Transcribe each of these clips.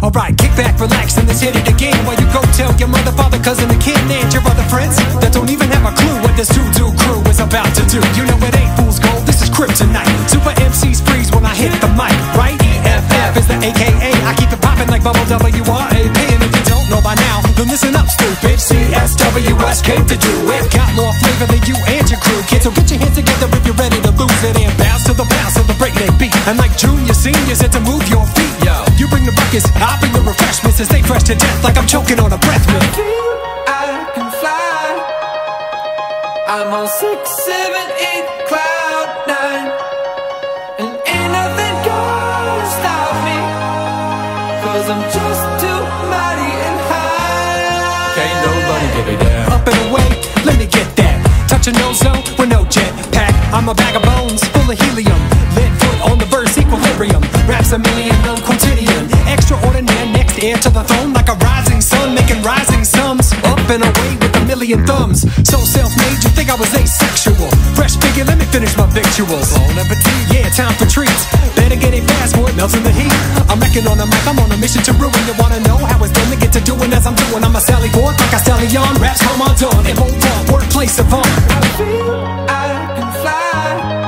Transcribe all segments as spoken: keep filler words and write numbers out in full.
Alright, kick back, relax, and let's hit it again. While you go tell your mother, father, cousin, and kin, and your other friends that don't even have a clue what this two-do crew is about to do. You know it ain't fool's gold, this is kryptonite. Super M Cs freeze when I hit the mic, right? E F F is the A K A. I keep it poppin' like bubble W R A P. And if you don't know by now, then listen up, stupid. C S W S came to do it. Got more flavor than you and your crew, kids. So get your hands together if you're ready to lose it and bounce to the bounce of the breakneck beat. And like junior seniors, it's to move your feet, yo. You bring the buckets, I bring the refreshments, and stay fresh to death like I'm choking on a breath mint. I feel I can fly. I'm on six, seven, eight, cloud nine, and ain't nothing gonna stop me, cause I'm just too mighty and high. Can't nobody get me down. Up and away, let me get that. Touch a no-zone with no jet pack. I'm a bag of bones full of helium. Lead foot on the verse, equilibrium. Raps a million, non quotidian. Extraordinary, next air to the throne. Like a rising sun, making rising sums. Up and away with a million thumbs. So self-made, you think I was asexual. Fresh figure, let me finish my victuals. Bon appetit, yeah, time for treats. Better get it fast, boy, it melts in the heat. I'm wrecking on the mic, I'm on a mission to ruin. You wanna know how it's done to get to doing as I'm doing. I'm a Sally Forth, like a stallion. Raps come on done, it won't fall, workplace savant. I feel I can fly.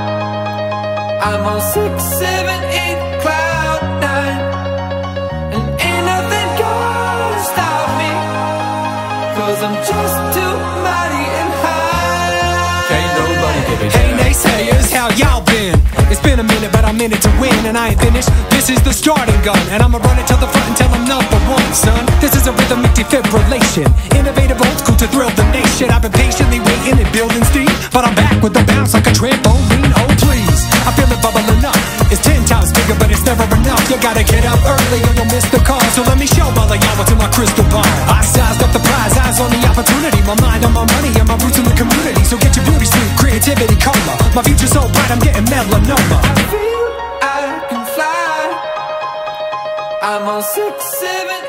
I'm on six, seven, eight, cloud nine, and ain't nothing gonna stop me, cause I'm just too mighty and high. Can't nobody get it. Hey naysayers, how y'all been? It's been a minute, but I'm in it to win, and I ain't finished. This is the starting gun, and I'ma run it to the front until I'm number one, son. This is a rhythmic defibrillation, innovative old school to thrill the nation. I've been patiently waiting and building steam, but I'm back with the bounce like a trampoline. Oh please, I feel it bubbling up. It's ten times bigger, but it's never enough. You gotta get up early or you'll miss the call. So let me show all of y'all what's in my crystal ball. I sized up the prize, eyes on the opportunity. My mind on my money and my roots in the community. So get your beauty sleep, creativity coma. My future's so bright, I'm getting melanoma. I feel I can fly. I'm on six, seven,